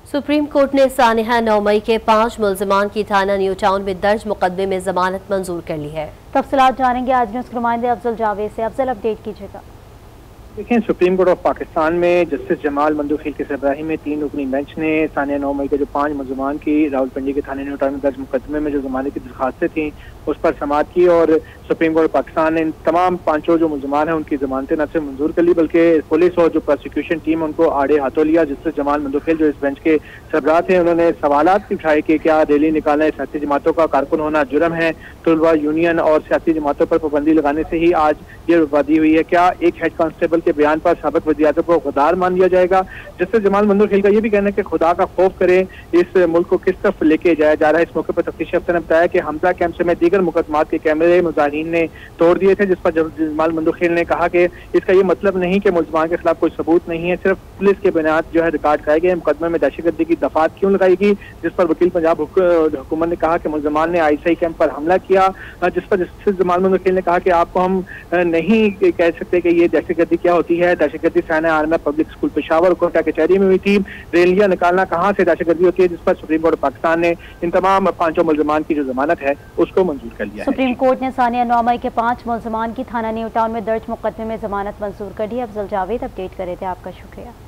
Supreme court ने सानिया 9 मई के 5 मुल्जिमान की थाना न्यू टाउन में दर्ज मुकदमे में जमानत मंजूर कर ली है। तफसीलात जानेंगे आज न्यूज़ के नुमाइंदे अफजल जावेद से। अफजल, अपडेट कीजिएगा। देखें, सुप्रीम कोर्ट ऑफ पाकिस्तान में जस्टिस जमाल मंदूखिल की सरबराही में 3 रुकनी बेंच ने सानिया 9 मई के जो 5 मुल्जिमान की रावलपिंडी के थाने न्यू टाउन में दर्ज मुकदमे में जो जमानत की दरखास्तें थी उस पर समाअत की और सुप्रीम कोर्ट पाकिस्तान ने इन तमाम 5 जो मुल्जिमान हैं उनकी जमानतें न सिर्फ मंजूर कर ली बल्कि पुलिस और जो प्रोसिक्यूशन टीम उनको आड़े हाथों लिया। जस्टिस जमाल मंदूखिल जो इस बेंच के सरबराह थे उन्होंने सवालात भी उठाए कि क्या रैली निकालना सियासी जमातों का कारकुन होना जुर्म है, तलबा यूनियन और सियासी जमातों पर पाबंदी लगाने से ही आज ये बर्बादी हुई है, क्या एक हेड कांस्टेबल के बयान पर साबिक वज़ीर-ए-आज़म को गद्दार मान लिया जाएगा। जस्टिस जमाल मंदूखिल का ये भी कहना है कि खुदा का खौफ करे इस मुल्क को किस तरफ लेके जाया जा रहा है। इस मौके पर तफ्तीशी अफसर ने बताया कि हमजा कैंप समेत दीगर मुकदमात के कैमरे मुजाहिरीन ने तोड़ दिए थे, जिस पर जमाल मंदूखिल ने कहा कि इसका ये मतलब नहीं कि मुल्जिमान के खिलाफ कोई सबूत नहीं है, सिर्फ पुलिस के बयान जो है रिकॉर्ड कराए गए। मुकदमे में दहशतगर्दी की दफात क्यों लगाएगी, जिस पर वकील पंजाब हुकूमत ने कहा कि मुल्जिमान ने ISI कैंप पर हमला किया, जिस पर जस्टिस जमाल मंदूखिल ने कहा कि आपको हम नहीं कह सकते कि ये दहशतगर्दी क्या होती है। दहशतगर्दी सानिया आर्मी पब्लिक स्कूल पेशावर कोटा कचहरी में हुई थी, रैलियां निकालना कहाँ से दहशतगर्दी होती है, जिस पर सुप्रीम कोर्ट पाकिस्तान ने इन तमाम 5 मुल्जिमान की जो जमानत है उसको मंजूर कर लिया है। सुप्रीम कोर्ट ने सानिया 9 मई के 5 मुल्जिमान की थाना न्यू टाउन में दर्ज मुकदमे में जमानत मंजूर कर दी। अफजल जावेद अपडेट करे थे, आपका शुक्रिया।